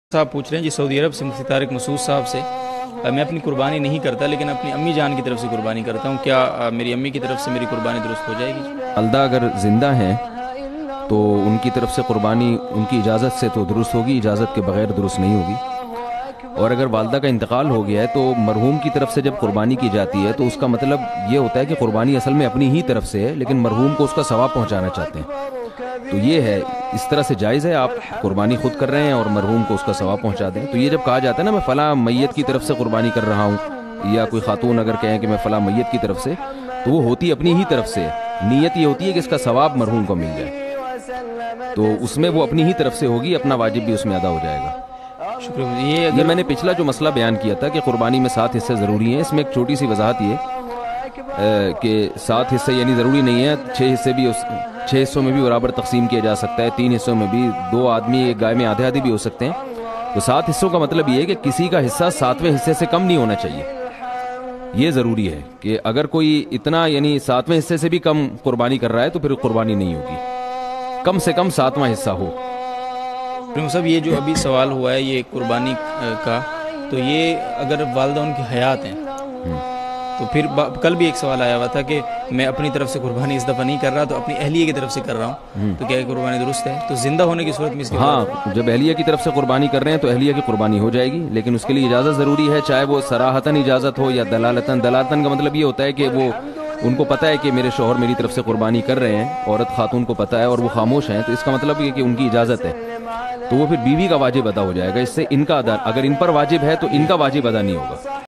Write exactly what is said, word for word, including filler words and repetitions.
صاحب پوچھ رہے ہیں جی سعودی عرب سے مفتی طارق مسعود صاحب سے میں اپنی قربانی نہیں کرتا لیکن اپنی امی جان کی طرف سے قربانی کرتا ہوں، کیا میری امی کی طرف سے میری قربانی درست ہو جائے گی؟ والدہ اگر زندہ ہیں تو ان کی طرف سے قربانی ان کی اجازت سے تو درست ہوگی، اجازت کے بغیر درست نہیں ہوگی۔ اور اگر والدہ کا انتقال ہو گیا ہے تو مرحوم کی طرف سے جب قربانی کی جاتی ہے تو اس کا مطلب یہ ہوتا ہے کہ قربانی اصل میں اپنی ہی طرف سے ہے لیکن مرحوم کو اس کا ثواب پہنچانا چاہتے ہیں۔ تو یہ ہے، اس طرح سے جائز ہے، آپ قربانی خود کر رہے ہیں اور مرحوم کو اس کا ثواب پہنچا دیں۔ تو یہ جب کہا جاتا ہے نا میں فلاں میت کی طرف سے قربانی کر رہا ہوں، یا کوئی خاتون اگر کہیں کہ میں فلاں میت کی طرف سے، تو وہ ہوتی اپنی ہی طرف سے، نیت یہ ہوتی ہے کہ اس کا ثواب مرحوم کو مل جائے، تو اس میں وہ اپنی ہی طرف سے ہوگی، اپنا واجب بھی اس میں ادا ہو جائے گا۔ شکریہ۔ یہ یہ میں نے پچھلا جو مسئلہ بیان کیا تھا کہ قربانی میں سات حصے ضروری ہیں، اس میں ایک چھوٹی سی وضاحت یہ کہ سات حصے یعنی ضروری نہیں ہے، چھ حصے بھی چھ حصوں میں بھی برابر تقسیم کیا جا سکتا ہے، تین حصوں میں بھی، دو آدمی ایک گائے میں آدھے آدھے بھی ہو سکتے ہیں۔ تو سات حصوں کا مطلب یہ ہے کہ کسی کا حصہ ساتویں حصے سے کم نہیں ہونا چاہیے۔ یہ ضروری ہے کہ اگر کوئی اتنا یعنی ساتویں حصے سے بھی کم قربانی کر رہا ہے تو پھر قربانی نہیں ہوگی، کم سے کم ساتواں حصہ ہو۔ صاحب یہ جو ابھی سوال ہوا ہے یہ قربانی کا، تو یہ اگر والدہ ان کی حیات ہیں تو پھر کل بھی ایک سوال آیا ہوا تھا کہ میں اپنی طرف سے قربانی اس دفعہ نہیں کر رہا تو اپنی اہلیہ کی طرف سے کر رہا ہوں، تو کیا یہ قربانی درست ہے؟ تو زندہ ہونے کی صورت میں اس کے ہاں، جب اہلیہ کی طرف سے قربانی کر رہے ہیں تو اہلیہ کی قربانی ہو جائے گی، لیکن اس کے لیے اجازت ضروری ہے، چاہے وہ صراحتاً اجازت ہو یا دلالتاً۔ دلالتاً کا مطلب یہ ہوتا ہے کہ وہ ان کو پتہ ہے کہ میرے شوہر میری طرف سے قربانی کر رہے ہیں، عورت خاتون کو پتہ ہے اور وہ خاموش ہیں، تو اس کا مطلب یہ کہ ان کی اجازت ہے، تو وہ پھر بیوی کا واجب ادا ہو جائے گا۔ اس سے ان کا ادا، اگر ان پر واجب ہے تو ان کا واجب ادا نہیں ہوگا۔